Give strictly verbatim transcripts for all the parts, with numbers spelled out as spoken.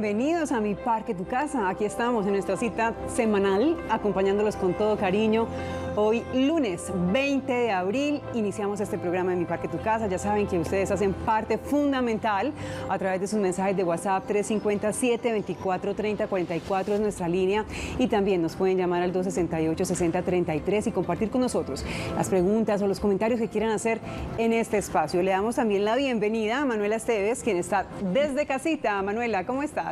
bienvenidos a Mi Parque Tu Casa. Aquí estamos en nuestra cita semanal, acompañándolos con todo cariño. Hoy, lunes veinte de abril, iniciamos este programa de Mi Parque Tu Casa. Ya saben que ustedes hacen parte fundamental a través de sus mensajes de WhatsApp. Tres cinco siete, veinticuatro treinta, cuarenta y cuatro es nuestra línea, y también nos pueden llamar al dos sesenta y ocho, sesenta treinta y tres y compartir con nosotros las preguntas o los comentarios que quieran hacer en este espacio. Le damos también la bienvenida a Manuela Esteves, quien está desde casita. Manuela, ¿cómo estás?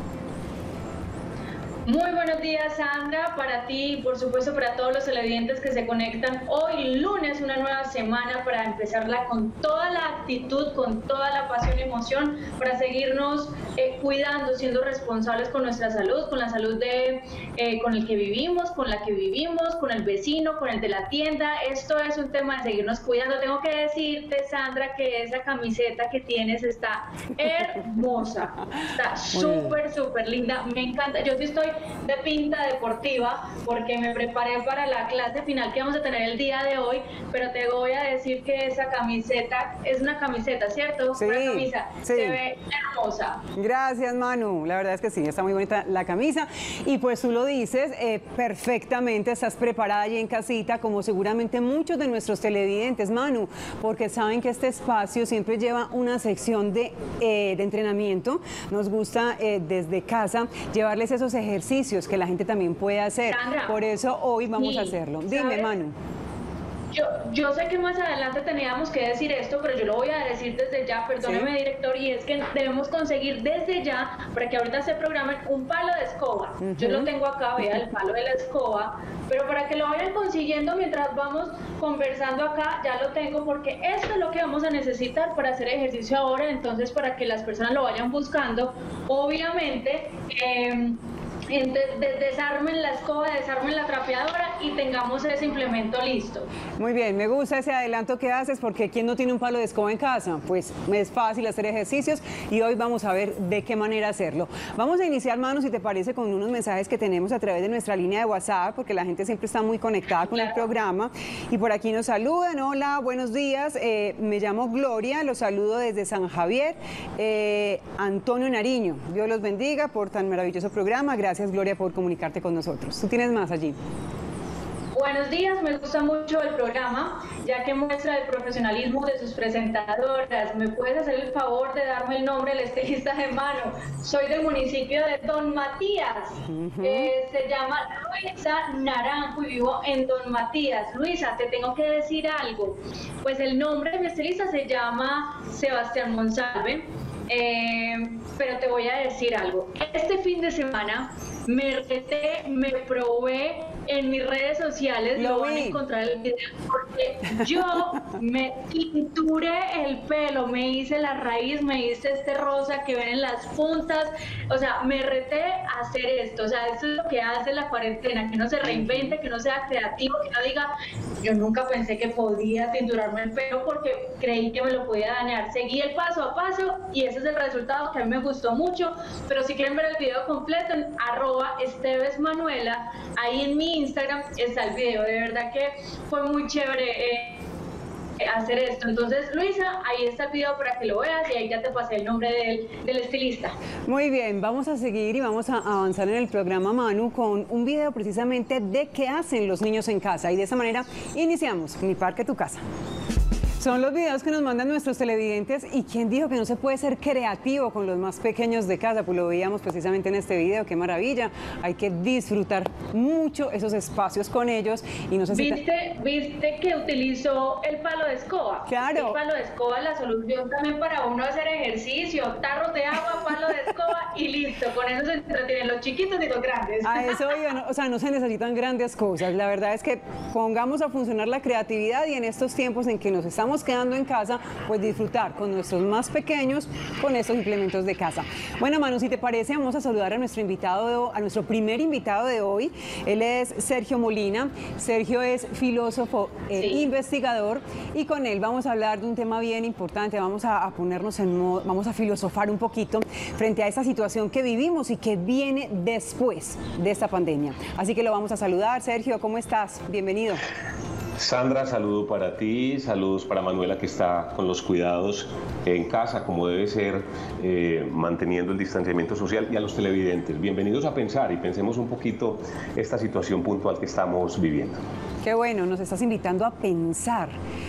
Muy buenos días, Sandra, para ti y por supuesto para todos los televidentes que se conectan hoy lunes, una nueva semana para empezarla con toda la actitud, con toda la pasión y emoción, para seguirnos eh, cuidando, siendo responsables con nuestra salud, con la salud de eh, con el que vivimos, con la que vivimos, con el vecino, con el de la tienda. Esto es un tema de seguirnos cuidando. Tengo que decirte, Sandra, que esa camiseta que tienes está hermosa, está súper, súper linda, me encanta. Yo sí estoy de pinta deportiva porque me preparé para la clase final que vamos a tener el día de hoy, pero te voy a decir que esa camiseta es una camiseta, ¿cierto? Sí, una camisa, sí. Se ve hermosa. Gracias, Manu, la verdad es que sí, está muy bonita la camisa, y pues tú lo dices eh, perfectamente, estás preparada allí en casita, como seguramente muchos de nuestros televidentes, Manu, porque saben que este espacio siempre lleva una sección de, eh, de entrenamiento. Nos gusta eh, desde casa llevarles esos ejercicios que la gente también puede hacer. Sandra, por eso hoy vamos sí, a hacerlo. Dime, ¿sabes? Manu. Yo, yo sé que más adelante teníamos que decir esto, pero yo lo voy a decir desde ya, perdóneme, ¿sí, director? Y es que debemos conseguir desde ya, para que ahorita se programen, un palo de escoba. Uh-huh. Yo lo tengo acá, vea, el palo de la escoba, pero para que lo vayan consiguiendo mientras vamos conversando acá, ya lo tengo, porque esto es lo que vamos a necesitar para hacer ejercicio ahora. Entonces, para que las personas lo vayan buscando, obviamente, eh, desarmen la escoba, desarmen la trapeadora y tengamos ese implemento listo. Muy bien, me gusta ese adelanto que haces, porque ¿quién no tiene un palo de escoba en casa? Pues es fácil hacer ejercicios, y hoy vamos a ver de qué manera hacerlo. Vamos a iniciar, Manu, si te parece, con unos mensajes que tenemos a través de nuestra línea de WhatsApp, porque la gente siempre está muy conectada con, claro, el programa. Y por aquí nos saludan. Hola, buenos días, eh, me llamo Gloria, los saludo desde San Javier. eh, Antonio Nariño, Dios los bendiga por tan maravilloso programa. Gracias, Gloria, por comunicarte con nosotros. ¿Tú tienes más allí? Buenos días, me gusta mucho el programa, ya que muestra el profesionalismo de sus presentadoras. ¿Me puedes hacer el favor de darme el nombre del estilista de Manu? Soy del municipio de Don Matías. Uh-huh. eh, se llama Luisa Naranjo y vivo en Don Matías. Luisa, te tengo que decir algo. Pues el nombre de mi estilista se llama Sebastián Monsalve. Eh, pero te voy a decir algo. Este fin de semana me reté, me probé en mis redes sociales, lo, lo van a encontrar el video, porque yo me tinturé el pelo, me hice la raíz, me hice este rosa que ven en las puntas, o sea, me reté a hacer esto. O sea, esto es lo que hace la cuarentena, que no se reinvente, que no sea creativo, que no diga, yo nunca pensé que podía tinturarme el pelo porque creí que me lo podía dañar. Seguí el paso a paso y ese es el resultado, que a mí me gustó mucho. Pero si quieren ver el video completo, en arroba Esteves Manuela, ahí en mi Instagram está el video. De verdad que fue muy chévere eh, hacer esto. Entonces, Luisa, ahí está el video para que lo veas, y ahí ya te pasé el nombre del, del estilista. Muy bien, vamos a seguir y vamos a avanzar en el programa, Manu, con un video precisamente de qué hacen los niños en casa, y de esa manera iniciamos Mi Parque Tu Casa. Son los videos que nos mandan nuestros televidentes, y ¿quién dijo que no se puede ser creativo con los más pequeños de casa? Pues lo veíamos precisamente en este video, qué maravilla. Hay que disfrutar mucho esos espacios con ellos. Y no sé si ¿Viste, ¿Viste que utilizó el palo de escoba? Claro. El palo de escoba es la solución también para uno hacer ejercicio, tarros de agua, palo de escoba y listo. Con eso se entretienen los chiquitos y los grandes. A eso iba, ¿no? O sea, no se necesitan grandes cosas. La verdad es que pongamos a funcionar la creatividad, y en estos tiempos en que nos estamos quedando en casa, pues disfrutar con nuestros más pequeños con estos implementos de casa. Bueno, Manu, si te parece, vamos a saludar a nuestro invitado, a nuestro primer invitado de hoy. Él es Sergio Molina. Sergio es filósofo, eh, sí. investigador, y con él vamos a hablar de un tema bien importante. Vamos a, a ponernos en modo, vamos a filosofar un poquito frente a esta situación que vivimos y que viene después de esta pandemia. Así que lo vamos a saludar. Sergio, ¿cómo estás? Bienvenido. Sandra, saludo para ti, saludos para Manuela que está con los cuidados en casa, como debe ser, eh, manteniendo el distanciamiento social, y a los televidentes. Bienvenidos a Pensar y pensemos un poquito esta situación puntual que estamos viviendo. Qué bueno, nos estás invitando a pensar.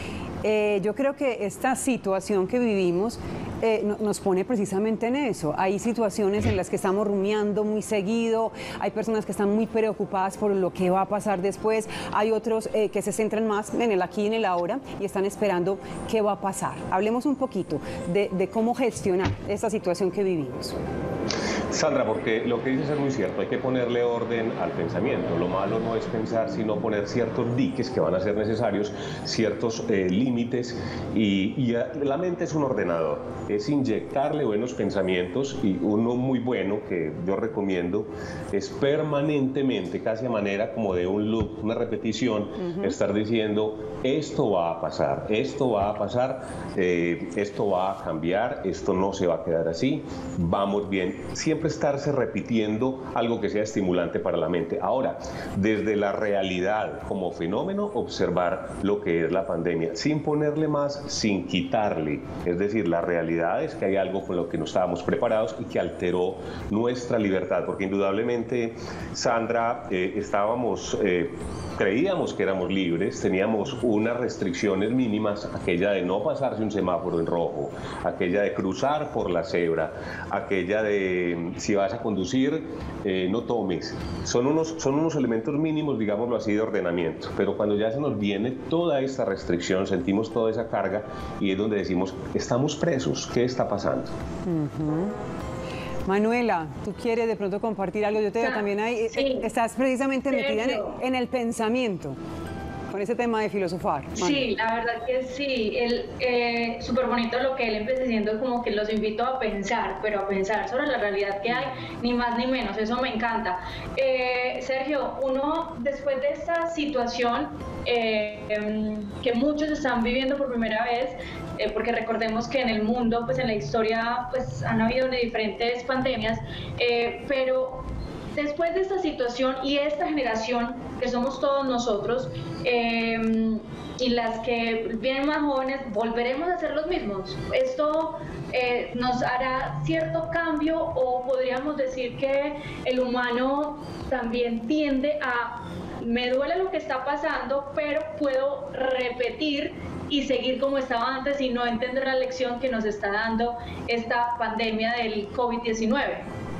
Eh, yo creo que esta situación que vivimos eh, no, nos pone precisamente en eso. Hay situaciones en las que estamos rumiando muy seguido, hay personas que están muy preocupadas por lo que va a pasar después, hay otros eh, que se centran más en el aquí y en el ahora y están esperando qué va a pasar. Hablemos un poquito de, de cómo gestionar esta situación que vivimos. Sandra, porque lo que dices es muy cierto, hay que ponerle orden al pensamiento. Lo malo no es pensar, sino poner ciertos diques que van a ser necesarios, ciertos eh, límites, y, y la mente es un ordenador, es inyectarle buenos pensamientos, y uno muy bueno que yo recomiendo es permanentemente, casi a manera como de un loop, una repetición, uh-huh. estar diciendo: esto va a pasar, esto va a pasar, eh, esto va a cambiar, esto no se va a quedar así, vamos bien. Siempre estarse repitiendo algo que sea estimulante para la mente. Ahora, desde la realidad como fenómeno, observar lo que es la pandemia, sin ponerle más, sin quitarle. Es decir, la realidad es que hay algo con lo que no estábamos preparados y que alteró nuestra libertad, porque indudablemente, Sandra, eh, estábamos... Eh, Creíamos que éramos libres, teníamos unas restricciones mínimas, aquella de no pasarse un semáforo en rojo, aquella de cruzar por la cebra, aquella de si vas a conducir, eh, no tomes. Son unos, son unos elementos mínimos, digámoslo así, de ordenamiento. Pero cuando ya se nos viene toda esta restricción, sentimos toda esa carga y es donde decimos: estamos presos, ¿qué está pasando? Uh-huh. Manuela, ¿tú quieres de pronto compartir algo? Yo te veo también ahí, sí. Estás precisamente metida en el, en el pensamiento, con ese tema de filosofar. Manu. Sí, la verdad que sí, eh, súper bonito lo que él empieza diciendo, como que los invito a pensar, pero a pensar sobre la realidad que hay, ni más ni menos, eso me encanta. Eh, Sergio, uno después de esta situación eh, que muchos están viviendo por primera vez, Eh, porque recordemos que en el mundo, pues en la historia, pues han habido diferentes pandemias, eh, pero después de esta situación y esta generación que somos todos nosotros, eh, y las que vienen más jóvenes, volveremos a ser los mismos. Esto eh, nos hará cierto cambio, o podríamos decir que el humano también tiende a: me duele lo que está pasando, pero puedo repetir y seguir como estaba antes y no entender la lección que nos está dando esta pandemia del COVID diecinueve.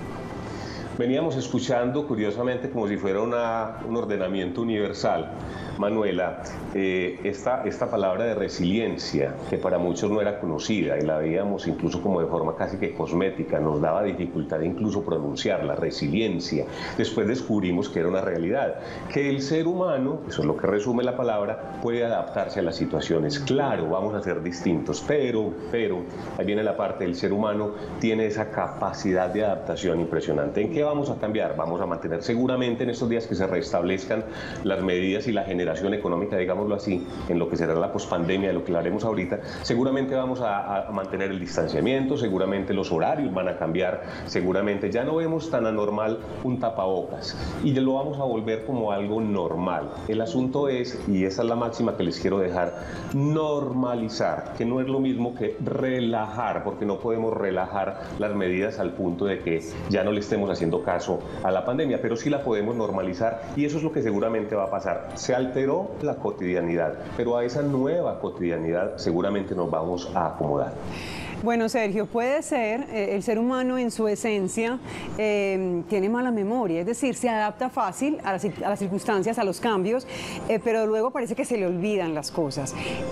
Veníamos escuchando, curiosamente, como si fuera una, un ordenamiento universal, Manuela, eh, esta, esta palabra de resiliencia, que para muchos no era conocida y la veíamos incluso como de forma casi que cosmética, nos daba dificultad incluso pronunciarla, resiliencia. Después descubrimos que era una realidad, que el ser humano, eso es lo que resume la palabra, puede adaptarse a las situaciones. Claro, vamos a ser distintos, pero, pero, ahí viene la parte del ser humano, tiene esa capacidad de adaptación impresionante. ¿En qué vamos a cambiar? Vamos a mantener seguramente en estos días que se restablezcan las medidas y la generación económica, digámoslo así, en lo que será la pospandemia, de lo que hablaremos ahorita. Seguramente vamos a, a mantener el distanciamiento, seguramente los horarios van a cambiar, seguramente ya no vemos tan anormal un tapabocas y ya lo vamos a volver como algo normal. El asunto es, y esa es la máxima que les quiero dejar, normalizar, que no es lo mismo que relajar, porque no podemos relajar las medidas al punto de que ya no le estemos haciendo caso a la pandemia, pero sí la podemos normalizar, y eso es lo que seguramente va a pasar. Se alteró la cotidianidad, pero a esa nueva cotidianidad seguramente nos vamos a acomodar. Bueno, Sergio, puede ser, eh, el ser humano en su esencia eh, tiene mala memoria, es decir, se adapta fácil a las, a las circunstancias, a los cambios, eh, pero luego parece que se le olvidan las cosas.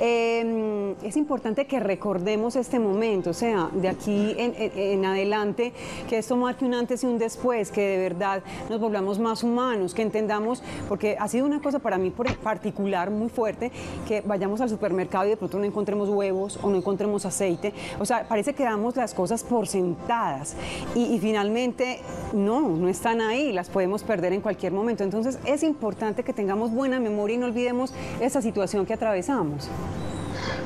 Eh, es importante que recordemos este momento, o sea, de aquí en, en, en adelante, que esto marque un antes y un después, que de verdad nos volvamos más humanos, que entendamos, porque ha sido una cosa para mí por particular muy fuerte, que vayamos al supermercado y de pronto no encontremos huevos o no encontremos aceite, o sea, parece que damos las cosas por sentadas y, y finalmente no, no están ahí, las podemos perder en cualquier momento. Entonces es importante que tengamos buena memoria y no olvidemos esa situación que atravesamos.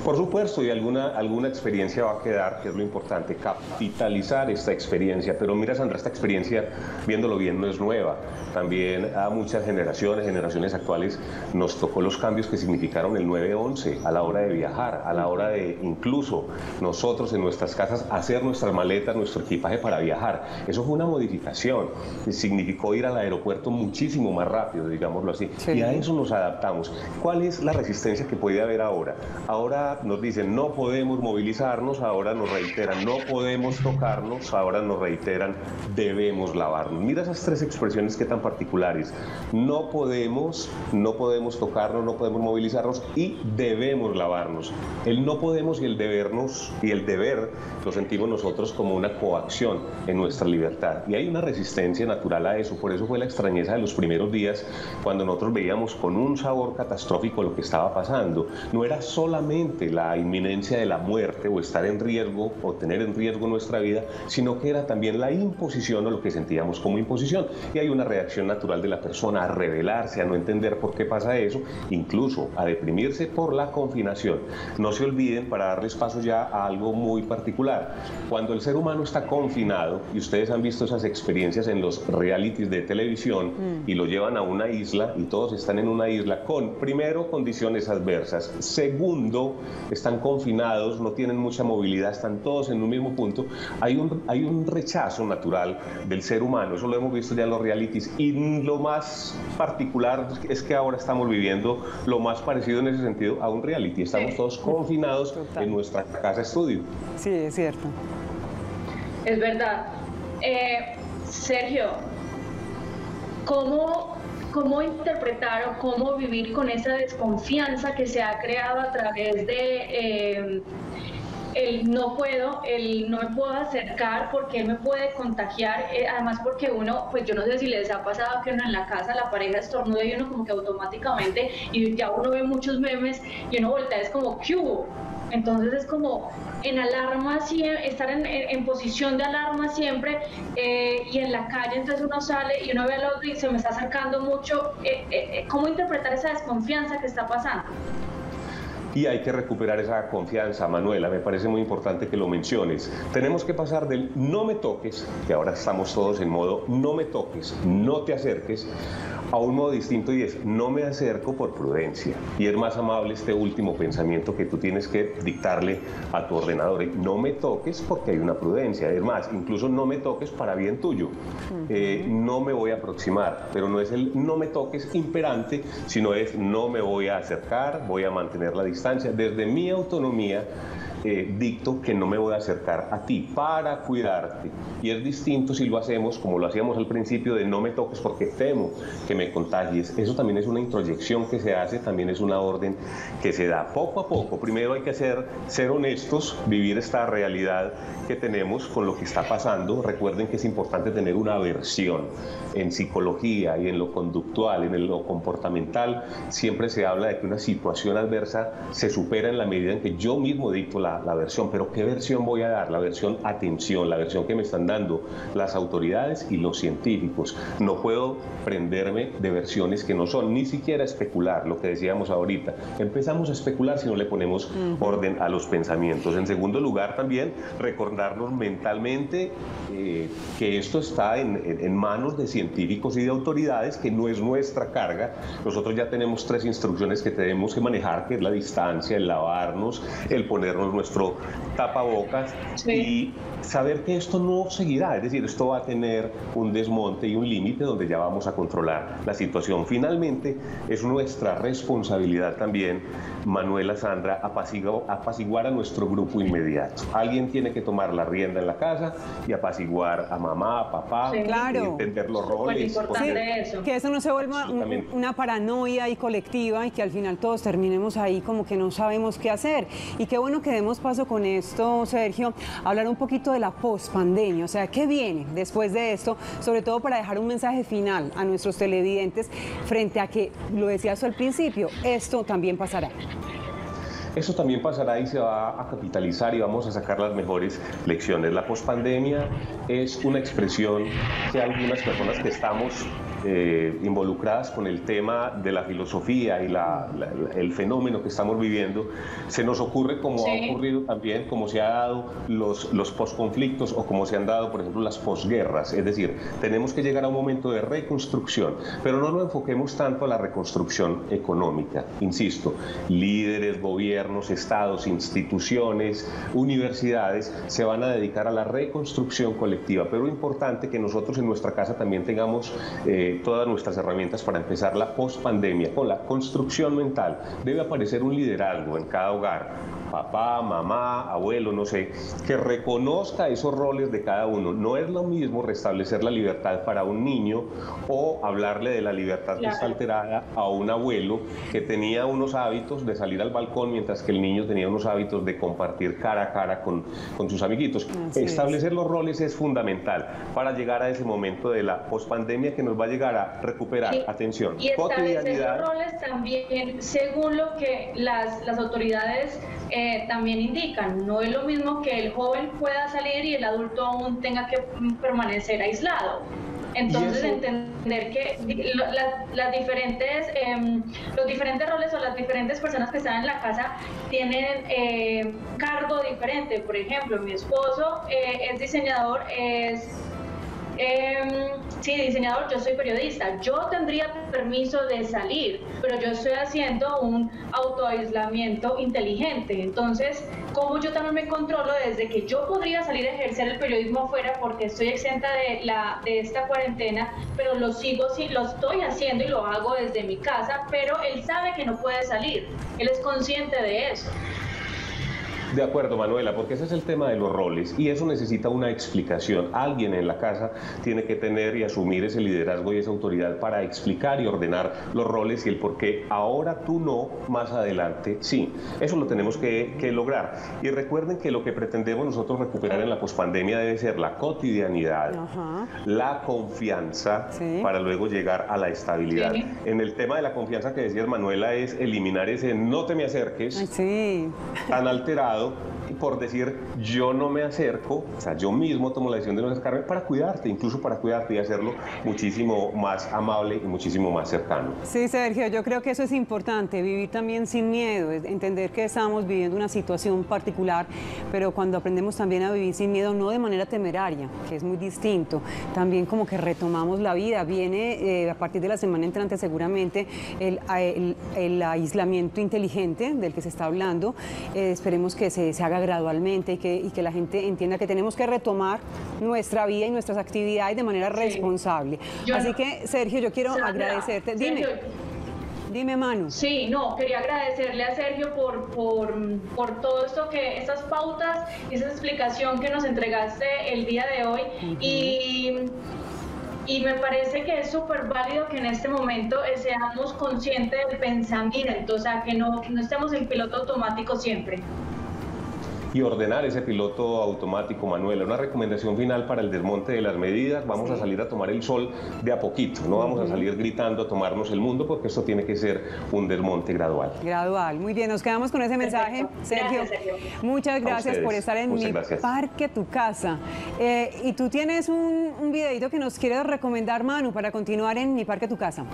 Por supuesto, y alguna, alguna experiencia va a quedar, que es lo importante, capitalizar esta experiencia. Pero mira, Sandra, esta experiencia, viéndolo bien, no es nueva. También a muchas generaciones, generaciones actuales, nos tocó los cambios que significaron el nueve once a la hora de viajar, a la hora de incluso nosotros en nuestras casas hacer nuestras maletas, nuestro equipaje para viajar. Eso fue una modificación. Significó ir al aeropuerto muchísimo más rápido, digámoslo así. Sí. Y a eso nos adaptamos. ¿Cuál es la resistencia que puede haber ahora? Ahora nos dicen no podemos movilizarnos, ahora nos reiteran no podemos tocarnos, ahora nos reiteran debemos lavarnos. Mira esas tres expresiones que tan particulares. No podemos, no podemos tocarnos, no podemos movilizarnos y debemos lavarnos. El no podemos y el debernos y el deber lo sentimos nosotros como una coacción en nuestra libertad. Y hay una resistencia natural a eso. Por eso fue la extrañeza de los primeros días cuando nosotros veíamos con un sabor catastrófico lo que estaba pasando. No era solamente la inminencia de la muerte o estar en riesgo o tener en riesgo nuestra vida, sino que era también la imposición o lo que sentíamos como imposición. Y hay una reacción natural de la persona a rebelarse, a no entender por qué pasa eso, incluso a deprimirse por la confinación. No se olviden, para darles paso ya a algo muy particular, cuando el ser humano está confinado, y ustedes han visto esas experiencias en los realities de televisión, mm. y lo llevan a una isla y todos están en una isla con, primero, condiciones adversas, segundo, están confinados, no tienen mucha movilidad, están todos en un mismo punto, hay un, hay un rechazo natural del ser humano, eso lo hemos visto ya en los realities, y lo más particular es que ahora estamos viviendo lo más parecido en ese sentido a un reality, estamos todos confinados Total. en nuestra casa estudio. Sí, es cierto. Es verdad. Eh, Sergio, ¿cómo, ¿cómo interpretar o cómo vivir con esa desconfianza que se ha creado a través de eh, el no puedo, el no me puedo acercar porque él me puede contagiar, eh, además porque uno, pues yo no sé si les ha pasado que uno en la casa, la pareja estornuda y uno como que automáticamente, y ya uno ve muchos memes y uno voltea, es como, ¿qué hubo? Entonces es como en alarma, estar en, en, en posición de alarma siempre, eh, y en la calle entonces uno sale y uno ve al otro y se me está acercando mucho. Eh, eh, ¿Cómo interpretar esa desconfianza que está pasando? Y hay que recuperar esa confianza, Manuela, me parece muy importante que lo menciones. Tenemos que pasar del no me toques, que ahora estamos todos en modo no me toques, no te acerques, a un modo distinto y es no me acerco por prudencia. Y es más amable este último pensamiento que tú tienes que dictarle a tu ordenador. No me toques porque hay una prudencia. Es más, incluso no me toques para bien tuyo. Eh, no me voy a aproximar, pero no es el no me toques imperante, sino es no me voy a acercar, voy a mantener la distancia. Desde mi autonomía, Eh, dicto que no me voy a acercar a ti para cuidarte. Y es distinto si lo hacemos como lo hacíamos al principio de no me toques porque temo que me contagies. Eso también es una introyección que se hace, también es una orden que se da poco a poco. Primero hay que ser, ser honestos, vivir esta realidad que tenemos con lo que está pasando. Recuerden que es importante tener una aversión. En psicología y en lo conductual, en lo comportamental, siempre se habla de que una situación adversa se supera en la medida en que yo mismo dicto la La, la versión, pero ¿qué versión voy a dar? La versión atención, la versión que me están dando las autoridades y los científicos. No puedo prenderme de versiones que no son, ni siquiera especular, lo que decíamos ahorita. Empezamos a especular si no le ponemos uh-huh. orden a los pensamientos. En segundo lugar, también recordarnos mentalmente eh, que esto está en, en, en manos de científicos y de autoridades, que no es nuestra carga. Nosotros ya tenemos tres instrucciones que tenemos que manejar, que es la distancia, el lavarnos, el ponernos nuestro tapabocas, sí. y saber que esto no seguirá, es decir, esto va a tener un desmonte y un límite donde ya vamos a controlar la situación. Finalmente, es nuestra responsabilidad también, Manuela, Sandra, apaciguar, apaciguar a nuestro grupo inmediato. Alguien tiene que tomar la rienda en la casa y apaciguar a mamá, a papá, sí, claro. y entender los roles. Sí, eso. Que eso no se vuelva un, una paranoia y colectiva y que al final todos terminemos ahí como que no sabemos qué hacer. Y qué bueno que demos paso con esto, Sergio, a hablar un poquito de la pospandemia, o sea, ¿qué viene después de esto? Sobre todo para dejar un mensaje final a nuestros televidentes frente a que, lo decías al principio, esto también pasará. Eso también pasará y se va a capitalizar y vamos a sacar las mejores lecciones. La pospandemia es una expresión que algunas personas que estamos eh, involucradas con el tema de la filosofía y la, la, el fenómeno que estamos viviendo, se nos ocurre como sí. ha ocurrido también, como se ha dado los, los posconflictos o como se han dado, por ejemplo, las posguerras. Es decir, tenemos que llegar a un momento de reconstrucción, pero no lo enfoquemos tanto a la reconstrucción económica. Insisto, líderes, gobiernos, estados, instituciones, universidades se van a dedicar a la reconstrucción colectiva, pero es importante que nosotros en nuestra casa también tengamos eh, todas nuestras herramientas para empezar la pospandemia con la construcción mental. Debe aparecer un liderazgo en cada hogar, papá, mamá, abuelo, no sé, que reconozca esos roles de cada uno. No es lo mismo restablecer la libertad para un niño o hablarle de la libertad claro. que está alterada a un abuelo que tenía unos hábitos de salir al balcón mientras que el niño tenía unos hábitos de compartir cara a cara con, con sus amiguitos. Así Establecer es. los roles es fundamental para llegar a ese momento de la pospandemia que nos va a llegar a recuperar, y, atención, y establecer los roles también según lo que las, las autoridades Eh, también indican. No es lo mismo que el joven pueda salir y el adulto aún tenga que permanecer aislado. Entonces entender que la, las diferentes, eh, los diferentes roles o las diferentes personas que están en la casa tienen eh, cargo diferente. Por ejemplo, mi esposo eh, es diseñador, es Eh, sí, diseñador, yo soy periodista, yo tendría permiso de salir, pero yo estoy haciendo un autoaislamiento inteligente. Entonces, ¿cómo yo también me controlo desde que yo podría salir a ejercer el periodismo afuera porque estoy exenta de, la, de esta cuarentena, pero lo sigo, sí, lo estoy haciendo y lo hago desde mi casa, pero él sabe que no puede salir, él es consciente de eso? De acuerdo, Manuela, porque ese es el tema de los roles y eso necesita una explicación. Alguien en la casa tiene que tener y asumir ese liderazgo y esa autoridad para explicar y ordenar los roles y el por qué ahora tú no, más adelante sí. Eso lo tenemos que, que lograr. Y recuerden que lo que pretendemos nosotros recuperar en la pospandemia debe ser la cotidianidad, Ajá. la confianza, sí. para luego llegar a la estabilidad. Sí. En el tema de la confianza que decías, Manuela, es eliminar ese no te me acerques, sí. tan alterado, por decir yo no me acerco, o sea, yo mismo tomo la decisión de no acercarme para cuidarte, incluso para cuidarte y hacerlo muchísimo más amable y muchísimo más cercano. Sí, Sergio, yo creo que eso es importante, vivir también sin miedo, entender que estamos viviendo una situación particular, pero cuando aprendemos también a vivir sin miedo, no de manera temeraria, que es muy distinto, también como que retomamos la vida. Viene eh, a partir de la semana entrante seguramente el, el, el aislamiento inteligente del que se está hablando, eh, esperemos que se, se haga gradualmente y que, y que la gente entienda que tenemos que retomar nuestra vida y nuestras actividades de manera sí. responsable. Yo Así no, que, Sergio, yo quiero Sandra, agradecerte. Dime, Sergio, dime, Manu. Sí, no, quería agradecerle a Sergio por, por, por todo esto, que estas pautas y esa explicación que nos entregaste el día de hoy. Uh-huh. y... Y me parece que es súper válido que en este momento seamos conscientes del pensamiento, o sea, que no, que no estemos en piloto automático siempre. Y ordenar ese piloto automático, Manuela. Una recomendación final para el desmonte de las medidas: vamos sí. a salir a tomar el sol de a poquito, no vamos uh-huh. a salir gritando a tomarnos el mundo, porque esto tiene que ser un desmonte gradual. Gradual, muy bien, nos quedamos con ese mensaje. Perfecto. Sergio, gracias, Sergio, muchas gracias por estar en muchas Mi gracias. Parque Tu Casa. Eh, y tú tienes un, un videito que nos quieres recomendar, Manu, para continuar en Mi Parque Tu Casa.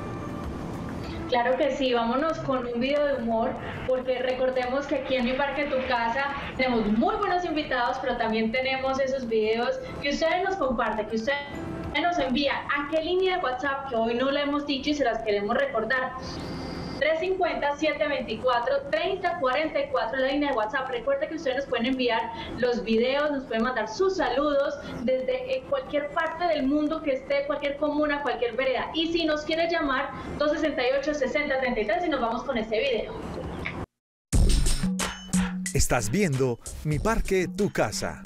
Claro que sí, vámonos con un video de humor, porque recordemos que aquí en Mi Parque Tu Casa tenemos muy buenos invitados, pero también tenemos esos videos que ustedes nos comparten, que ustedes nos envían. ¿A qué línea de WhatsApp? Que hoy no la hemos dicho y se las queremos recordar. tres cinco cero, siete dos cuatro, tres cero cuatro cuatro, la línea de WhatsApp. Recuerda que ustedes nos pueden enviar los videos, nos pueden mandar sus saludos desde cualquier parte del mundo que esté, cualquier comuna, cualquier vereda. Y si nos quiere llamar, dos sesenta y ocho, sesenta treinta y tres, y nos vamos con este video. Estás viendo Mi Parque Tu Casa.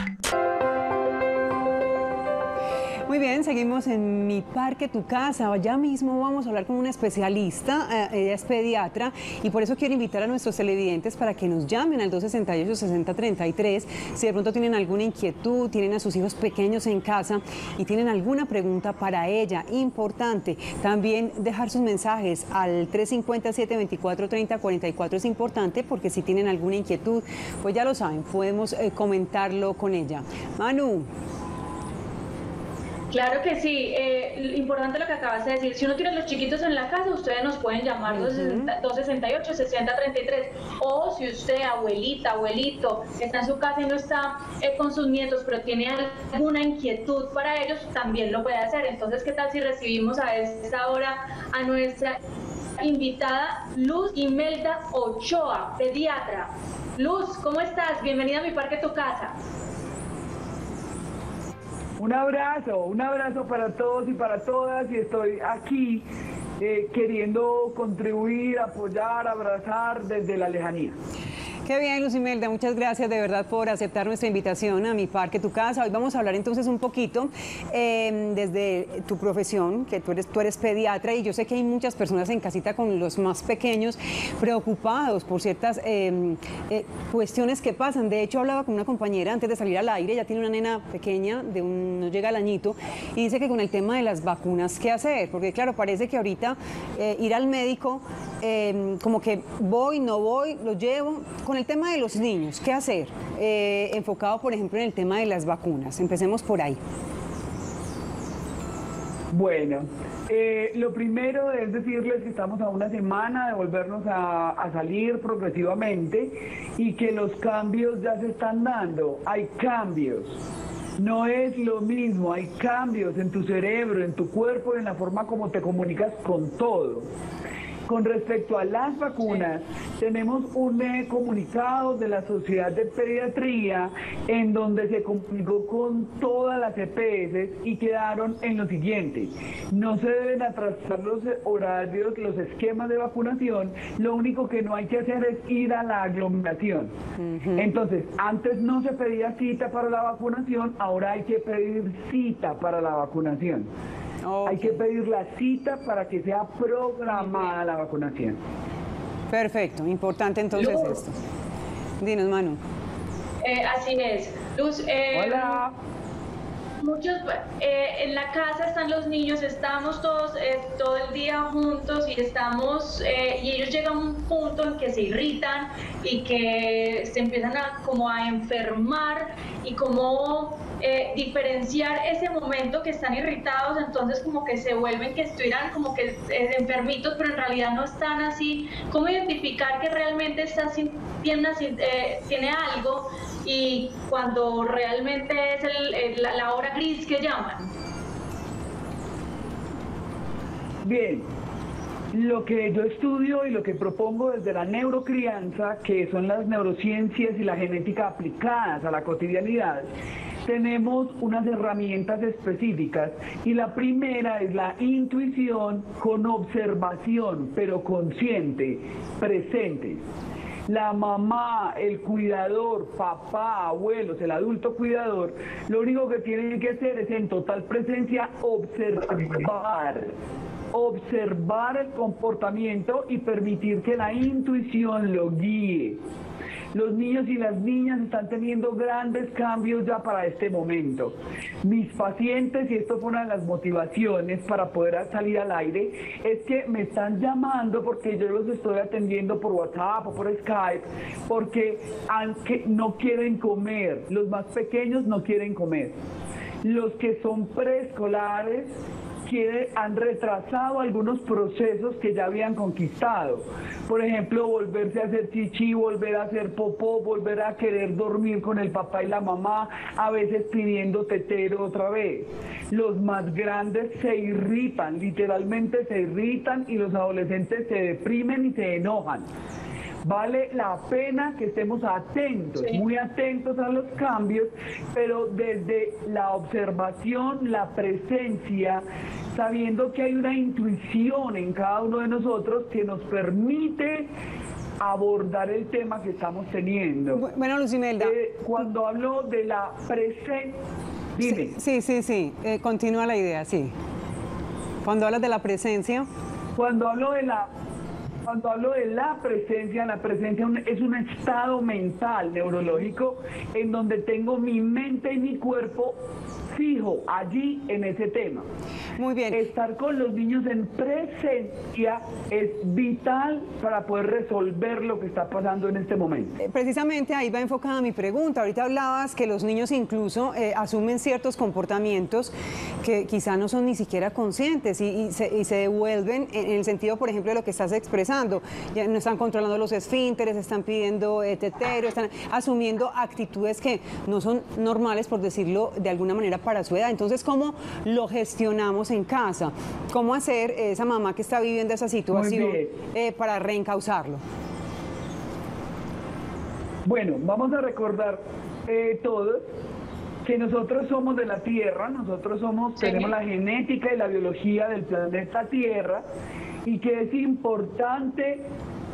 Muy bien, seguimos en Mi Parque Tu Casa. Ya mismo vamos a hablar con una especialista, eh, ella es pediatra, y por eso quiero invitar a nuestros televidentes para que nos llamen al dos sesenta y ocho, sesenta treinta y tres si de pronto tienen alguna inquietud, tienen a sus hijos pequeños en casa y tienen alguna pregunta para ella. Importante también dejar sus mensajes al tres cinco cero, siete dos cuatro, tres cero cuatro cuatro, es importante porque si tienen alguna inquietud, pues ya lo saben, podemos eh, comentarlo con ella. Manu. Claro que sí, eh, importante lo que acabas de decir. Si uno tiene los chiquitos en la casa, ustedes nos pueden llamar uh-huh. dos sesenta y ocho, sesenta treinta y tres. O si usted, abuelita, abuelito, está en su casa y no está eh, con sus nietos, pero tiene alguna inquietud para ellos, también lo puede hacer. Entonces, ¿qué tal si recibimos a esta hora a nuestra invitada Luz Imelda Ochoa, pediatra? Luz, ¿cómo estás? Bienvenida a Mi Parque Tu Casa. Un abrazo, un abrazo para todos y para todas, y estoy aquí eh, queriendo contribuir, apoyar, abrazar desde la lejanía. Qué bien, Luz Imelda, muchas gracias de verdad por aceptar nuestra invitación a Mi Parque Tu Casa. Hoy vamos a hablar entonces un poquito eh, desde tu profesión, que tú eres, tú eres pediatra, y yo sé que hay muchas personas en casita con los más pequeños preocupados por ciertas eh, eh, cuestiones que pasan. De hecho, hablaba con una compañera antes de salir al aire, ya tiene una nena pequeña, de un, no llega al añito, y dice que con el tema de las vacunas, ¿qué hacer? Porque claro, parece que ahorita eh, ir al médico, eh, como que voy, no voy, lo llevo. Con el tema de los niños, ¿qué hacer? Eh, enfocado, por ejemplo, en el tema de las vacunas. Empecemos por ahí. Bueno, eh, lo primero es decirles que estamos a una semana de volvernos a, a salir progresivamente y que los cambios ya se están dando. Hay cambios. No es lo mismo, hay cambios en tu cerebro, en tu cuerpo, en la forma como te comunicas con todo. Con respecto a las vacunas, tenemos un eh, comunicado de la Sociedad de Pediatría en donde se comunicó con todas las E P S y quedaron en lo siguiente: no se deben atrasar los horarios, los esquemas de vacunación, lo único que no hay que hacer es ir a la aglomeración. Uh-huh. Entonces, antes no se pedía cita para la vacunación, ahora hay que pedir cita para la vacunación. Okay. Hay que pedir la cita para que sea programada la vacunación. Perfecto, importante entonces Luz. Esto. Dinos, Manu. Eh, así es. Luz, eh, hola. Muchos, eh, en la casa están los niños, estamos todos eh, todo el día juntos y estamos eh, y ellos llegan a un punto en que se irritan y que se empiezan a como a enfermar, y cómo eh, diferenciar ese momento que están irritados, entonces como que se vuelven que estuvieran como que eh, enfermitos, pero en realidad no están así. ¿Cómo identificar que realmente está tiene, eh, tiene algo y cuando realmente es el, el, la, la hora gris que llaman? Bien, lo que yo estudio y lo que propongo desde la neurocrianza, que son las neurociencias y la genética aplicadas a la cotidianidad, tenemos unas herramientas específicas, y la primera es la intuición con observación, pero consciente, presente. La mamá, el cuidador, papá, abuelos, el adulto cuidador, lo único que tienen que hacer es en total presencia observar, observar el comportamiento y permitir que la intuición lo guíe. Los niños y las niñas están teniendo grandes cambios ya para este momento. Mis pacientes, y esto fue una de las motivaciones para poder salir al aire, es que me están llamando porque yo los estoy atendiendo por WhatsApp o por Skype, porque aunque no quieren comer, los más pequeños no quieren comer. Los que son preescolares que han retrasado algunos procesos que ya habían conquistado. Por ejemplo, volverse a hacer chichi, volver a hacer popó, volver a querer dormir con el papá y la mamá, a veces pidiendo tetero otra vez. Los más grandes se irritan, literalmente se irritan, y los adolescentes se deprimen y se enojan. Vale la pena que estemos atentos, sí. muy atentos a los cambios, pero desde la observación, la presencia, sabiendo que hay una intuición en cada uno de nosotros que nos permite abordar el tema que estamos teniendo. Bueno, Luz Imelda. Eh, cuando hablo de la presencia... Dime. Sí, sí, sí, sí. Eh, continúa la idea, sí. Cuando hablas de la presencia... Cuando hablo de la... Cuando hablo de la presencia, la presencia es un estado mental, neurológico, en donde tengo mi mente y mi cuerpo fijo allí en ese tema. Muy bien. Estar con los niños en presencia es vital para poder resolver lo que está pasando en este momento. Eh, Precisamente ahí va enfocada mi pregunta. Ahorita hablabas que los niños incluso eh, asumen ciertos comportamientos que quizá no son ni siquiera conscientes y, y, se, y se devuelven en, en el sentido, por ejemplo, de lo que estás expresando. Ya no están controlando los esfínteres, están pidiendo eh, tetero, están asumiendo actitudes que no son normales, por decirlo de alguna manera, para su edad. Entonces, ¿cómo lo gestionamos en casa? ¿Cómo hacer esa mamá que está viviendo esa situación eh, para reencauzarlo? Bueno, vamos a recordar eh, todos que nosotros somos de la Tierra, nosotros somos, sí. tenemos la genética y la biología del planeta Tierra, y que es importante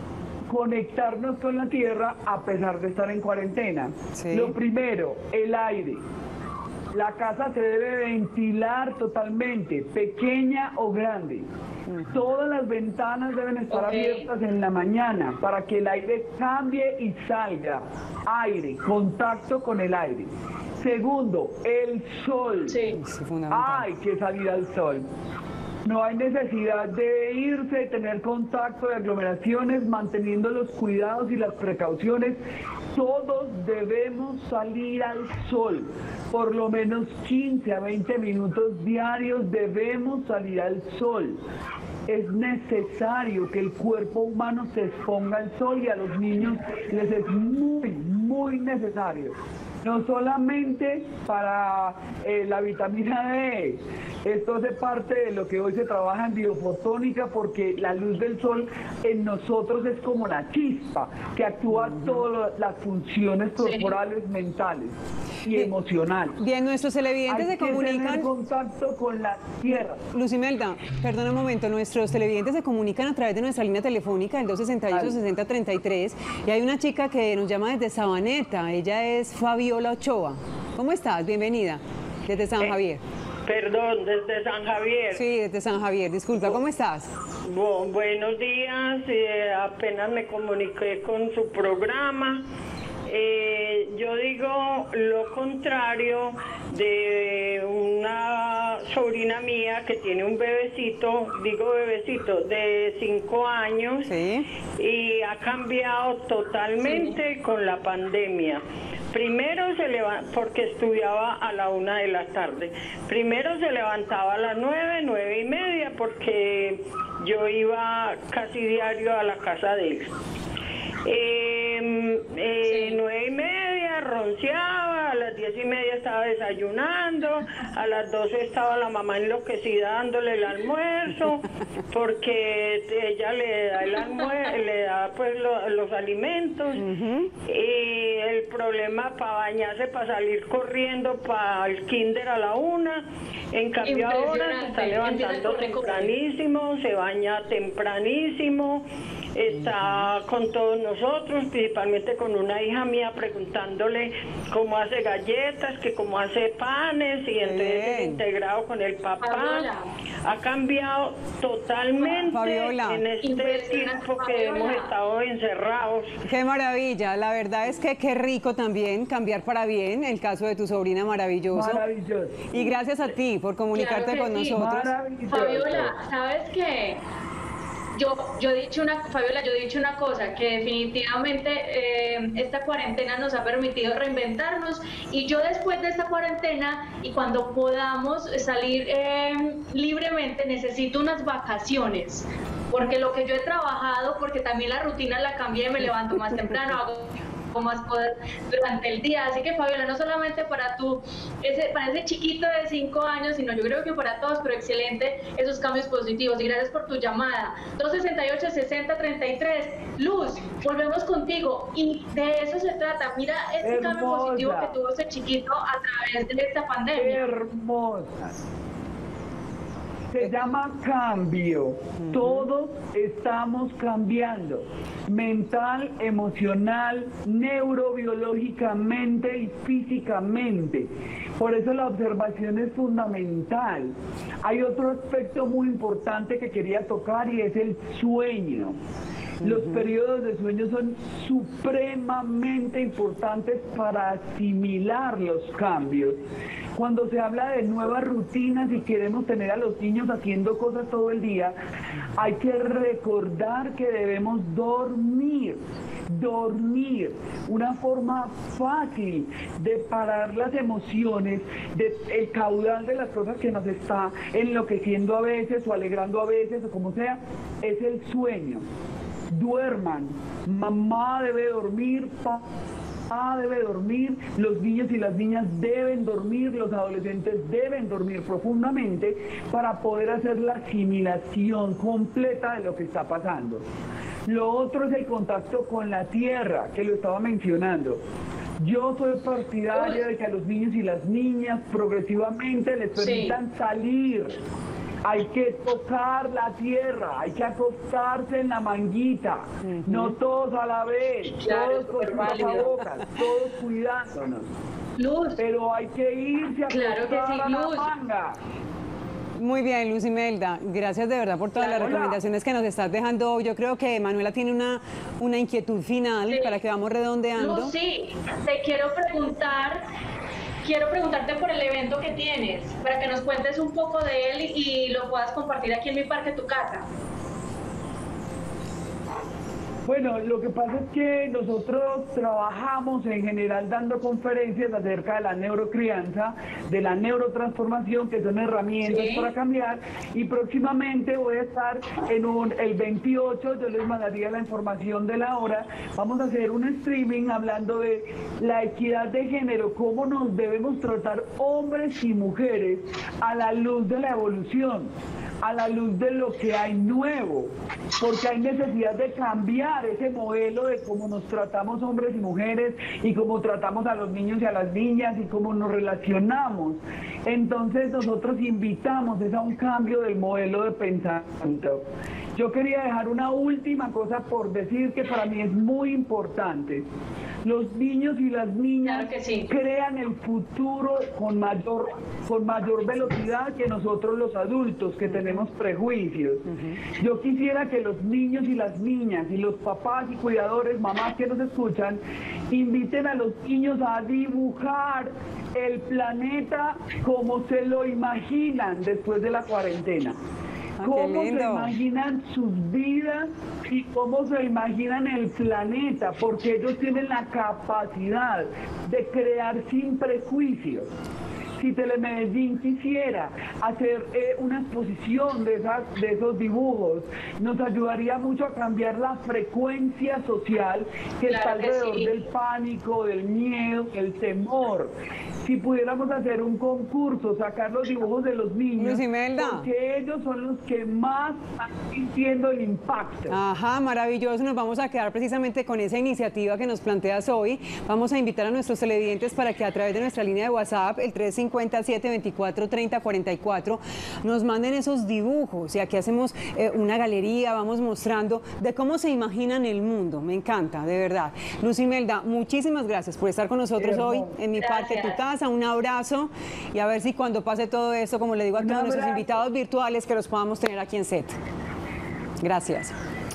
conectarnos con la Tierra a pesar de estar en cuarentena. Sí. Lo primero, el aire. La casa se debe ventilar totalmente, pequeña o grande. Uh-huh. Todas las ventanas deben estar okay. abiertas en la mañana para que el aire cambie y salga. Aire, contacto con el aire. Segundo, el sol. Sí, sí, fundamental. Hay que salir al sol. No hay necesidad de irse, de tener contacto, de aglomeraciones, manteniendo los cuidados y las precauciones. Todos debemos salir al sol. Por lo menos quince a veinte minutos diarios debemos salir al sol. Es necesario que el cuerpo humano se exponga al sol y a los niños les es muy, muy necesario. No solamente para eh, la vitamina D, esto hace parte de lo que hoy se trabaja en biofotónica, porque la luz del sol en nosotros es como la chispa que actúa en todas las funciones corporales, sí. mentales y bien, emocionales. Bien, nuestros televidentes Hay se comunican... tener contacto con la tierra. Lucimelda, perdona un momento, nuestros televidentes se comunican a través de nuestra línea telefónica, el dos sesenta y ocho, sesenta treinta y tres, y hay una chica que nos llama desde Sabaneta, ella es Fabiola Ochoa. ¿Cómo estás? Bienvenida, desde San eh, Javier. Perdón, desde San Javier. Sí, desde San Javier, disculpa, ¿cómo estás? Bu buenos días, eh, apenas me comuniqué con su programa. Eh, yo digo lo contrario de una sobrina mía que tiene un bebecito, digo bebecito, de cinco años, ¿sí? Y ha cambiado totalmente sí. con la pandemia. Primero se levantaba, porque estudiaba a la una de la tarde, primero se levantaba a las nueve, nueve y media, porque yo iba casi diario a la casa de él. Eh, eh, sí. nueve y media ronceaba, a las diez y media estaba desayunando, a las doce estaba la mamá enloquecida dándole el almuerzo, porque ella le da el almuerzo, le da pues lo, los alimentos, uh-huh. y el problema para bañarse, para salir corriendo para el kinder a la una. En cambio ahora se está levantando tempranísimo, se baña tempranísimo, está con todos nosotros, principalmente con una hija mía preguntándole cómo hace galletas, que cómo hace panes, y entonces es integrado con el papá. Fabiola. Ha cambiado totalmente Fabiola. en este tiempo que hemos estado encerrados. Qué maravilla, la verdad es que qué rico también cambiar para bien, el caso de tu sobrina, maravilloso. Maravilloso. Y gracias a ti por comunicarte claro con sí. nosotros. Fabiola, ¿sabes qué? Yo, yo he dicho una, Fabiola, yo he dicho una cosa, que definitivamente eh, esta cuarentena nos ha permitido reinventarnos, y yo después de esta cuarentena y cuando podamos salir eh, libremente, necesito unas vacaciones, porque lo que yo he trabajado, porque también la rutina la cambié, me levanto más temprano, hago más poder durante el día, así que Fabiola, no solamente para tú, ese, para ese chiquito de cinco años, sino yo creo que para todos, pero excelente esos cambios positivos, y gracias por tu llamada. Dos sesenta y ocho, sesenta treinta y tres. Luz, volvemos contigo, y de eso se trata. Mira este Hermosa. cambio positivo que tuvo ese chiquito a través de esta pandemia. Hermosa. Se llama cambio. Uh-huh. Todos estamos cambiando, mental, emocional, neurobiológicamente y físicamente. Por eso la observación es fundamental. Hay otro aspecto muy importante que quería tocar, y es el sueño. Los periodos de sueño son supremamente importantes para asimilar los cambios. Cuando se habla de nuevas rutinas y queremos tener a los niños haciendo cosas todo el día, hay que recordar que debemos dormir. Dormir, una forma fácil de parar las emociones, de, el caudal de las cosas que nos está enloqueciendo a veces o alegrando a veces o como sea, es el sueño. Duerman, mamá debe dormir, papá debe dormir, los niños y las niñas deben dormir, los adolescentes deben dormir profundamente para poder hacer la asimilación completa de lo que está pasando. Lo otro es el contacto con la tierra, que lo estaba mencionando. Yo soy partidaria de que a los niños y las niñas progresivamente les permitan sí. salir. Hay que tocar la tierra, hay que acostarse en la manguita, uh-huh. no todos a la vez, claro, todos con tapabocas, todos cuidándonos. Luz. Pero hay que irse a claro acostar que sí, a la Luz. manga. Muy bien, Luz Imelda, gracias de verdad por todas Claro, las recomendaciones que nos estás dejando. Yo creo que Manuela tiene una, una inquietud final sí. para que vamos redondeando. Luz, sí, te quiero preguntar, quiero preguntarte por el evento que tienes, para que nos cuentes un poco de él y lo puedas compartir aquí en Mi Parque Tu Casa. Bueno, lo que pasa es que nosotros trabajamos en general dando conferencias acerca de la neurocrianza, de la neurotransformación, que son herramientas sí. para cambiar, y próximamente voy a estar en un, el veintiocho, yo les mandaría la información de la hora, vamos a hacer un streaming hablando de la equidad de género, cómo nos debemos tratar hombres y mujeres a la luz de la evolución, a la luz de lo que hay nuevo, porque hay necesidad de cambiar ese modelo de cómo nos tratamos hombres y mujeres y cómo tratamos a los niños y a las niñas y cómo nos relacionamos. Entonces nosotros invitamos es a un cambio del modelo de pensamiento. Yo quería dejar una última cosa por decir que para mí es muy importante. Los niños y las niñas claro que sí. crean el futuro con mayor, con mayor velocidad que nosotros los adultos que tenemos prejuicios. Uh-huh. Yo quisiera que los niños y las niñas y los papás y cuidadores, mamás que nos escuchan, inviten a los niños a dibujar el planeta como se lo imaginan después de la cuarentena. Ah, cómo se imaginan sus vidas y cómo se imaginan el planeta, porque ellos tienen la capacidad de crear sin prejuicios. Si Telemedellín quisiera hacer eh, una exposición de, esas, de esos dibujos, nos ayudaría mucho a cambiar la frecuencia social que claro está alrededor que sí. del pánico, del miedo, el temor. Si pudiéramos hacer un concurso, sacar los dibujos de los niños, Luz Imelda. porque ellos son los que más están sintiendo el impacto. Ajá, maravilloso. Nos vamos a quedar precisamente con esa iniciativa que nos planteas hoy. Vamos a invitar a nuestros televidentes para que a través de nuestra línea de WhatsApp, el tres cinco siete, veinticuatro, treinta, cuarenta y cuatro, nos manden esos dibujos. Y aquí hacemos eh, una galería, vamos mostrando de cómo se imaginan el mundo. Me encanta, de verdad. Luz Imelda, muchísimas gracias por estar con nosotros Pero, hoy en Mi Parque Tu Casa. Un abrazo y a ver si cuando pase todo esto, como le digo a todos nuestros invitados virtuales, que los podamos tener aquí en set. Gracias.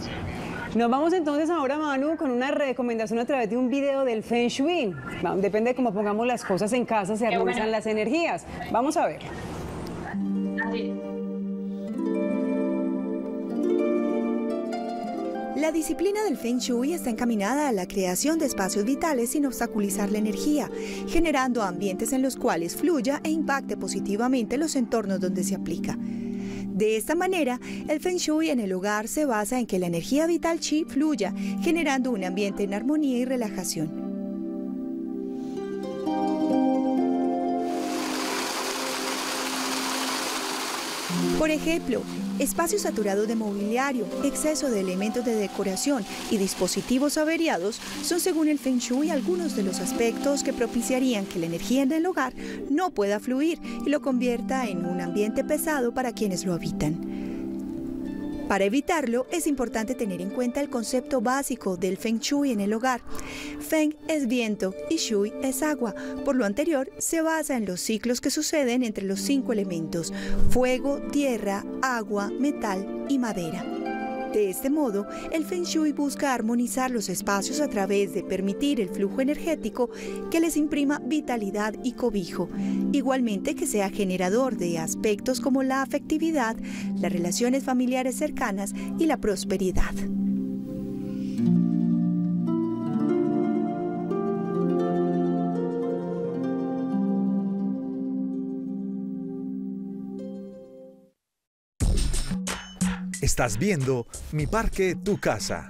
Nos vamos entonces ahora, Manu, con una recomendación a través de un video del Feng Shui. Depende de cómo pongamos las cosas en casa, se armonizan bueno. las energías. Vamos a ver. Así. La disciplina del Feng Shui está encaminada a la creación de espacios vitales sin obstaculizar la energía, generando ambientes en los cuales fluya e impacte positivamente los entornos donde se aplica. De esta manera, el Feng Shui en el hogar se basa en que la energía vital Qi fluya, generando un ambiente en armonía y relajación. Por ejemplo, espacios saturados de mobiliario, exceso de elementos de decoración y dispositivos averiados son, según el Feng Shui, algunos de los aspectos que propiciarían que la energía en el hogar no pueda fluir y lo convierta en un ambiente pesado para quienes lo habitan. Para evitarlo, es importante tener en cuenta el concepto básico del Feng Shui en el hogar. Feng es viento y Shui es agua. Por lo anterior, se basa en los ciclos que suceden entre los cinco elementos: fuego, tierra, agua, metal y madera. De este modo, el Feng Shui busca armonizar los espacios a través de permitir el flujo energético que les imprima vitalidad y cobijo, igualmente que sea generador de aspectos como la afectividad, las relaciones familiares cercanas y la prosperidad. Estás viendo Mi Parque, Tu Casa.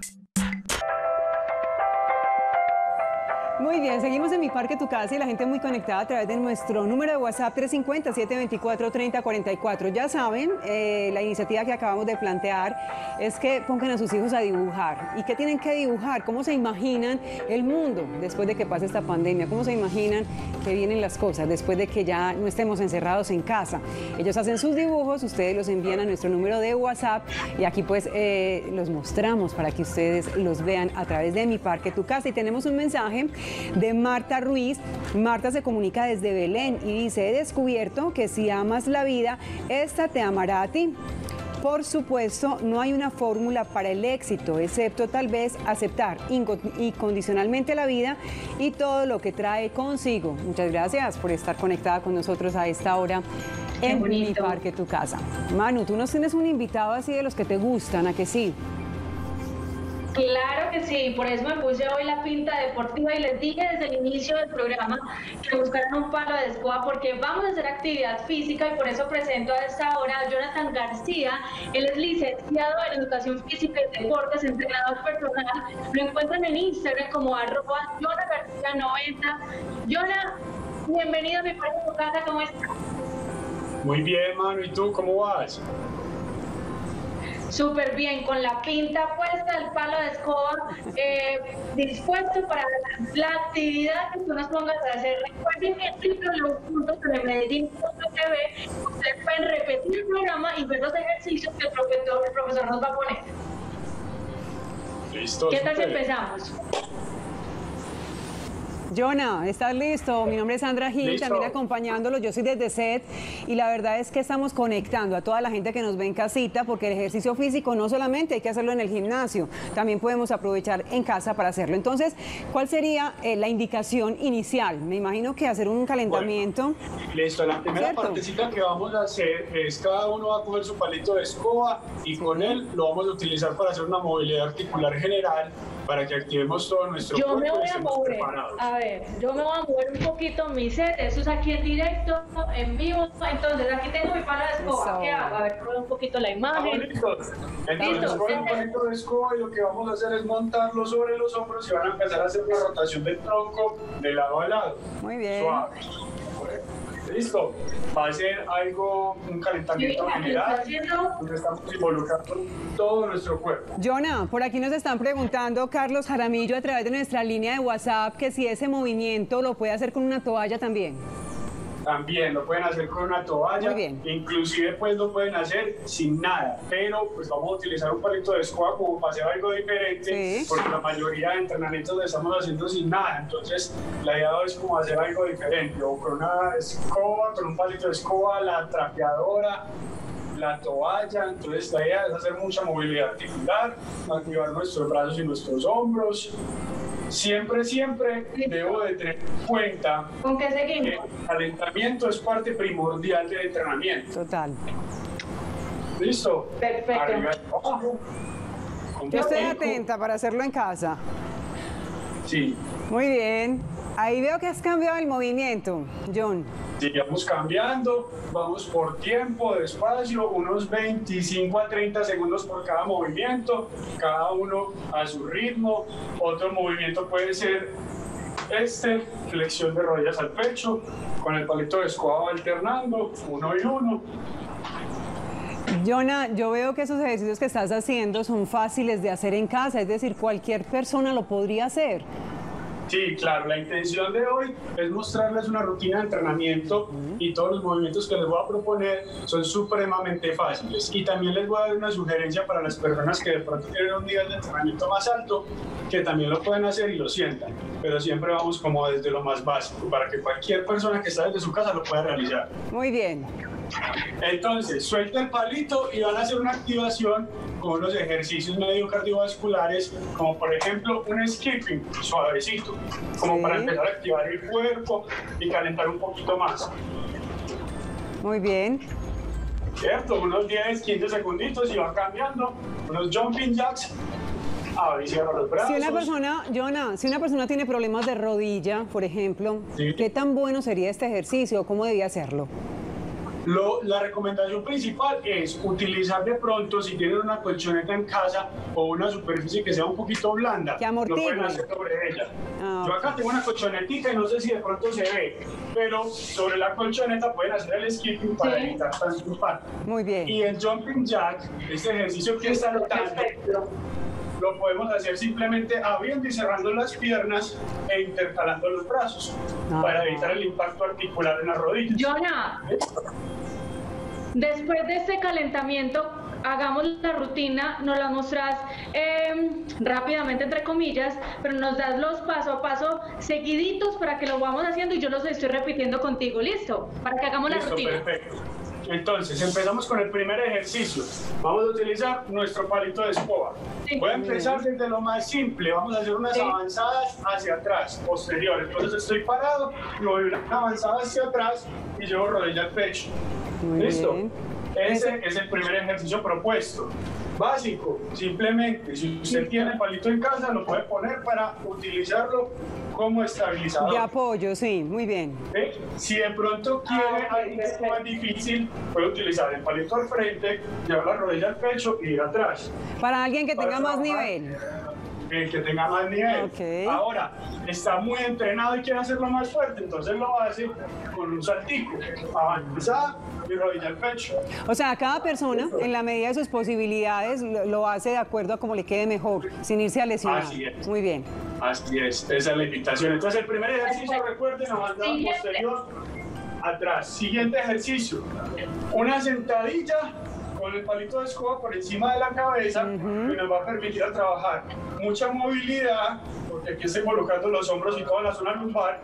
Muy bien, seguimos en Mi Parque, Tu Casa y la gente muy conectada a través de nuestro número de WhatsApp tres cinco cero, siete dos cuatro, tres cero cuatro cuatro. Ya saben, eh, la iniciativa que acabamos de plantear es que pongan a sus hijos a dibujar. ¿Y qué tienen que dibujar? ¿Cómo se imaginan el mundo después de que pase esta pandemia? ¿Cómo se imaginan que vienen las cosas después de que ya no estemos encerrados en casa? Ellos hacen sus dibujos, ustedes los envían a nuestro número de WhatsApp y aquí pues eh, los mostramos para que ustedes los vean a través de Mi Parque, Tu Casa. Y tenemos un mensaje de Marta Ruiz. Marta se comunica desde Belén y dice: he descubierto que si amas la vida, esta te amará a ti. Por supuesto, no hay una fórmula para el éxito, excepto tal vez aceptar incondicionalmente la vida y todo lo que trae consigo. Muchas gracias por estar conectada con nosotros a esta hora en Mi Parque, Tu Casa. Manu, tú nos tienes un invitado así de los que te gustan, ¿a que sí? Claro que sí, por eso me puse hoy la pinta deportiva y les dije desde el inicio del programa que buscaran un palo de escoba porque vamos a hacer actividad física y por eso presento a esta hora a Jonathan García. Él es licenciado en Educación Física y Deportes, entrenador personal. Lo encuentran en Instagram como arroba Jonathan García noventa. Jonah, bienvenido a Mi Parque, Tu Casa, ¿cómo estás? Muy bien, Manu, ¿y tú cómo vas? Súper bien, con la pinta puesta, el palo de escoba, eh, dispuesto para la actividad que tú nos pongas a hacer. Recuerden que en los puntos de Medellín punto t v ustedes pueden repetir el programa y ver los ejercicios que el profesor, el profesor nos va a poner. Listo. ¿Qué tal si super. empezamos? Jonah, ¿estás listo? Mi nombre es Sandra Gil, Listo. también acompañándolo. Yo soy desde S E T y la verdad es que estamos conectando a toda la gente que nos ve en casita porque el ejercicio físico no solamente hay que hacerlo en el gimnasio, también podemos aprovechar en casa para hacerlo. Entonces, ¿cuál sería eh, la indicación inicial? Me imagino que hacer un calentamiento. Bueno, listo, la primera ¿Cierto? partecita que vamos a hacer es cada uno va a coger su palito de escoba y con él lo vamos a utilizar para hacer una movilidad articular general para que activemos todo nuestro Yo cuerpo me voy y a estemos mover, preparados. a ver, yo me voy a mover un poquito mi set, eso es aquí en directo, en vivo, entonces aquí tengo mi palo de escoba, Eso. ¿qué hago? A ver, prueba un poquito la imagen. Estamos listos. Entonces Listo. cogen un palito de escoba y lo que vamos a hacer es montarlo sobre los hombros y van a empezar a hacer una rotación del tronco de lado a lado. Muy bien. Suave. Listo. Va a ser algo, un calentamiento Sí, aquí general, está haciendo- donde estamos involucrando todo nuestro cuerpo. Jonah, por aquí nos están preguntando, Carlos Jaramillo, a través de nuestra línea de WhatsApp, que si ese movimiento lo puede hacer con una toalla también. También lo pueden hacer con una toalla, Muy bien. inclusive pues lo pueden hacer sin nada, pero pues vamos a utilizar un palito de escoba como para hacer algo diferente, Sí. porque la mayoría de entrenamientos lo estamos haciendo sin nada, entonces la idea es como hacer algo diferente, o con una escoba, con un palito de escoba, la trapeadora, la toalla. Entonces la idea es hacer mucha movilidad articular, activar nuestros brazos y nuestros hombros. Siempre, siempre debo de tener en cuenta ¿Con qué que seguimos? el calentamiento es parte primordial del entrenamiento. Total. ¿Listo? Perfecto. Arriba y abajo. Con Yo estoy pico. atenta para hacerlo en casa. Sí. Muy bien. Ahí veo que has cambiado el movimiento, John. Sigamos cambiando, vamos por tiempo, despacio, unos veinticinco a treinta segundos por cada movimiento, cada uno a su ritmo. Otro movimiento puede ser este, flexión de rodillas al pecho, con el palito de escoba alternando, uno y uno. Jonah, yo veo que esos ejercicios que estás haciendo son fáciles de hacer en casa, es decir, cualquier persona lo podría hacer. Sí, claro, la intención de hoy es mostrarles una rutina de entrenamiento y todos los movimientos que les voy a proponer son supremamente fáciles. Y también les voy a dar una sugerencia para las personas que de pronto tienen un nivel de entrenamiento más alto, que también lo pueden hacer y lo sientan. Pero siempre vamos como desde lo más básico, para que cualquier persona que está desde su casa lo pueda realizar. Muy bien. Entonces, suelta el palito y van a hacer una activación con unos ejercicios medio cardiovasculares, como por ejemplo un skipping suavecito, como Sí. para empezar a activar el cuerpo y calentar un poquito más. Muy bien. ¿Cierto? Unos diez, quince segunditos y van cambiando. Unos jumping jacks. Abre y cierra los brazos. Si una persona, Jonah, si una persona tiene problemas de rodilla, por ejemplo, Sí. ¿qué tan bueno sería este ejercicio? ¿Cómo debía hacerlo? Lo- la recomendación principal es utilizar de pronto, si tienen una colchoneta en casa o una superficie que sea un poquito blanda, Que lo amortigue. pueden hacer sobre ella. Ah, Yo ok. acá tengo una colchonetita y no sé si de pronto se ve, pero sobre la colchoneta pueden hacer el skipping para Sí. evitar tanto impacto. Muy bien. Y el jumping jack, este ejercicio que está notando, lo podemos hacer simplemente abriendo y cerrando las piernas e intercalando los brazos Ah. para evitar el impacto articular en las rodillas. Jonah, después de este calentamiento, hagamos la rutina, nos la mostrás eh, rápidamente, entre comillas, pero nos das los paso a paso seguiditos para que lo vamos haciendo y yo los estoy repitiendo contigo, ¿listo? Para que hagamos la Listo, rutina. perfecto. Entonces, empezamos con el primer ejercicio. Vamos a utilizar nuestro palito de escoba. Sí. Voy a empezar desde lo más simple. Vamos a hacer unas Sí. avanzadas hacia atrás, posteriores. Entonces, estoy parado, y voy una avanzada hacia atrás y llevo rodilla al pecho. Muy ¿Listo? bien. Ese es el primer ejercicio propuesto. Básico, simplemente, si usted tiene palito en casa, lo puede poner para utilizarlo como estabilizador. De apoyo, sí, muy bien. ¿Eh? Si de pronto quiere algo un poco más difícil, puede utilizar el palito al frente, llevar la rodilla al pecho y ir atrás. Para alguien que tenga Para más trabajar, nivel. El que tenga más nivel. Ok. Ahora, está muy entrenado y quiere hacerlo más fuerte, entonces lo hace con un saltico. Avanzada y rodilla al pecho. O sea, cada persona, en la medida de sus posibilidades, lo, lo hace de acuerdo a como le quede mejor, sin irse a lesionar. Así es. Muy bien. Así es, esa es la invitación. Entonces, el primer ejercicio, recuerden, avanzada Siguiente. posterior, atrás. Siguiente ejercicio, una sentadilla con el palito de escoba por encima de la cabeza, que nos va a permitir a trabajar mucha movilidad, porque aquí está involucrando los hombros y toda la zona lumbar,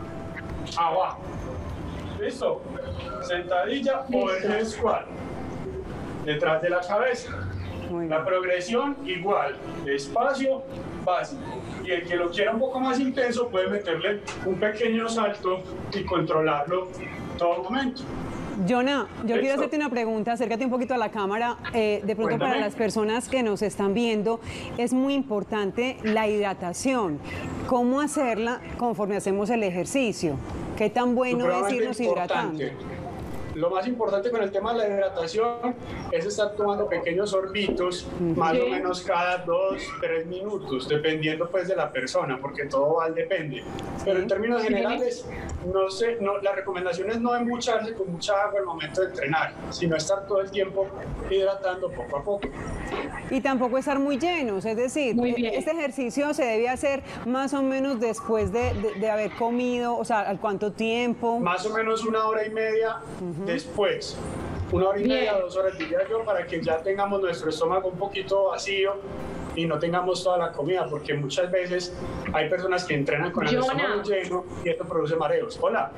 abajo. ¿Listo? Sentadilla o el squat, detrás de la cabeza. Muy La bien. progresión igual, despacio, básico. Y el que lo quiera un poco más intenso puede meterle un pequeño salto y controlarlo todo momento. Jonah, yo quiero Listo. hacerte una pregunta, acércate un poquito a la cámara. Eh, de pronto Cuéntame. para las personas que nos están viendo, es muy importante la hidratación. ¿Cómo hacerla conforme hacemos el ejercicio? ¿Qué tan bueno es Supremamente irnos hidratando? importante. Lo más importante con el tema de la hidratación es estar tomando pequeños sorbitos, más Sí. o menos cada dos, tres minutos, dependiendo pues de la persona, porque todo va al depende. Pero en términos generales, no sé, no, la recomendación es no embucharse con mucha agua al momento de entrenar, sino estar todo el tiempo hidratando poco a poco. Y tampoco estar muy llenos, es decir, Muy bien. este ejercicio se debe hacer más o menos después de, de- de haber comido, o sea, ¿al cuánto tiempo? Más o menos una hora y media después. Una hora y Bien. media, dos horas diría yo, para que ya tengamos nuestro estómago un poquito vacío y no tengamos toda la comida, porque muchas veces hay personas que entrenan con el Jonah. estómago lleno y esto produce mareos. Hola.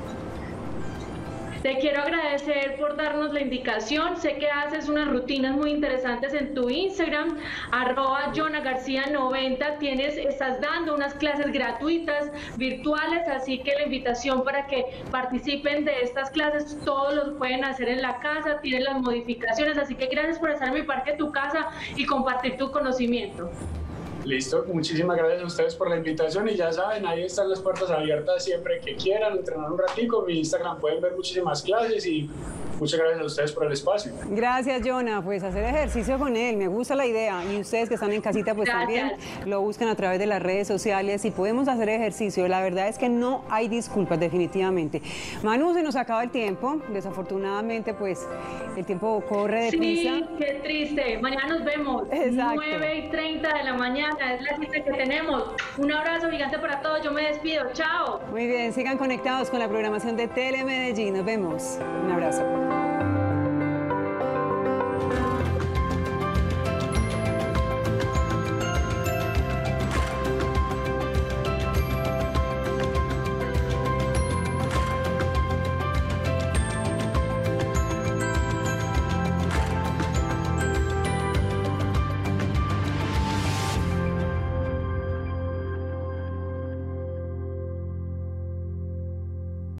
Te quiero agradecer por darnos la indicación. Sé que haces unas rutinas muy interesantes en tu Instagram, arroba Jonah García noventa. Tienes, estás dando unas clases gratuitas, virtuales, así que la invitación para que participen de estas clases, todos los pueden hacer en la casa, tienen las modificaciones, así que gracias por estar en mi parque, tu casa y compartir tu conocimiento. Listo, muchísimas gracias a ustedes por la invitación y ya saben, ahí están las puertas abiertas siempre que quieran entrenar un ratico. En mi Instagram pueden ver muchísimas clases y muchas gracias a ustedes por el espacio. Gracias, Jonah. Pues hacer ejercicio con él, me gusta la idea. Y ustedes que están en casita, pues Gracias. también lo buscan a través de las redes sociales y podemos hacer ejercicio. La verdad es que no hay disculpas, definitivamente. Manu, se nos acaba el tiempo. Desafortunadamente, pues el tiempo corre deprisa. Sí, qué triste. Mañana nos vemos. Exacto. nueve y treinta de la mañana es la cita que tenemos. Un abrazo gigante para todos. Yo me despido. Chao. Muy bien, sigan conectados con la programación de Tele Medellín. Nos vemos. Un abrazo.